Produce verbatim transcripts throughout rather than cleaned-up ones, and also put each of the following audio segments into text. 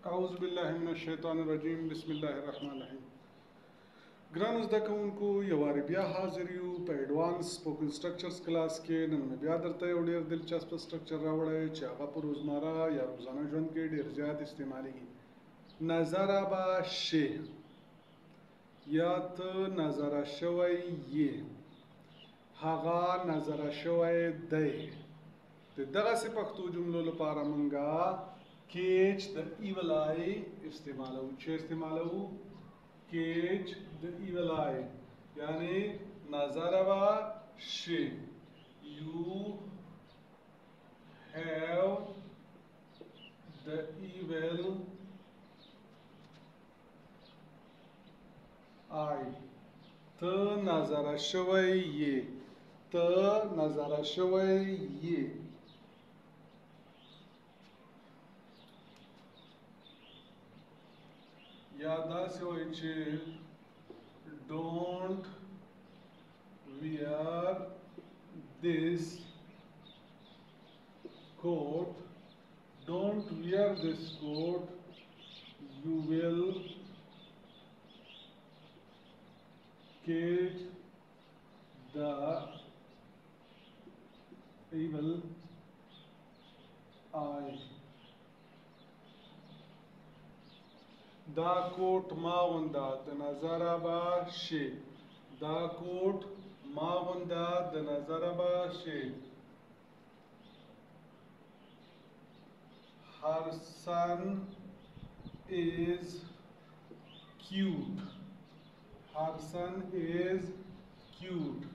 اعوذ بالله من الشیطان الرجیم بسم الله الرحمن الرحیم. ګرانو زده کوونکو یو وارې بیا حاضر یو په ایډوانس سپوکن سټرکچرز کلاس کې. نن مې بیا درته یو ډېر دلچسپ سټرکچر راوړی چې هغه په روزمره یا روزانه ژوند کې ډېر زیات استعمالیږي. نظره به شي یا ته نظره شوی یې، هغه نظره شوی دی. د دغسې پښتو جملو لپاره موږ کیچ د ایول آی استعمالو. چې استعمالو کیچ د ایول آی یعنی نظره به شي. یو هیو د ایول آی. ته نظره شوی یې، ته نظره شوی یې. یا داسې وایي چې don't wear this coat, don't wear this coat, you will catch the evil eye. دا کوټ ما غونده د نظره به شي. دا کوټ ما غونده د نظره به شي. Her son is cute. Her son is cute.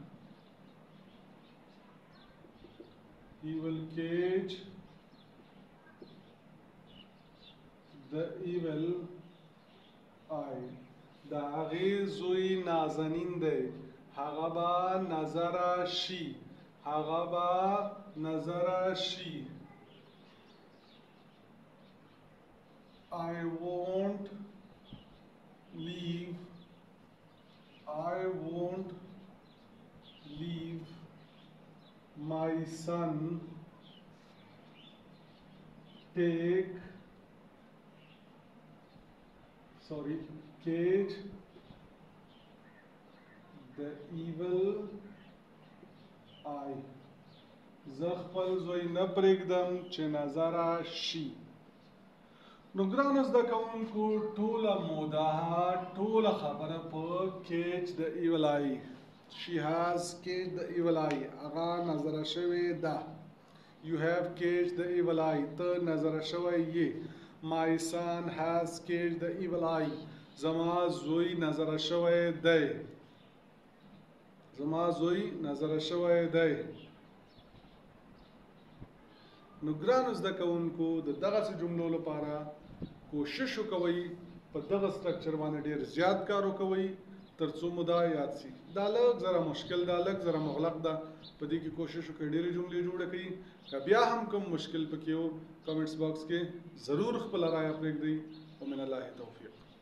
He will catch the evil آی. د هغې زوی نازنین دی، هغه به نظره شي، هغه به نظره شي. I won't leave, I won't leave my son take sorry catch the evil eye. زه خپل زوی نه پرېږدم چې نظره شي. نو ګرانو زده کوونکو ټوله موده ټوله خبره په catch the evil eye. She has catch the evil eye. هغه نظره شوې ده. You have catch the evil eye. ته نظره شوی یې. My son has catch the evil eye. زما زوی نظره شوی دی. زما زوی نظره شوی دی. نو ګرانو زده کوونکو د دغسې جملو لپاره کوشش وکوئ په دغه سټرکچر باندې ډېر زیات کار وکوئ تر څو مو دا یاد شي. دا لږ ذره مشکل ده، لږ ذره مغلق ده. په دې کې کوشش وکړئ ډېرې جملې جوړې کړئ. که بیا هم کوم مشکل پکې و کمنټس باکس کې ضرور خپله رایه پرېږدئ. ومن الله توفیق.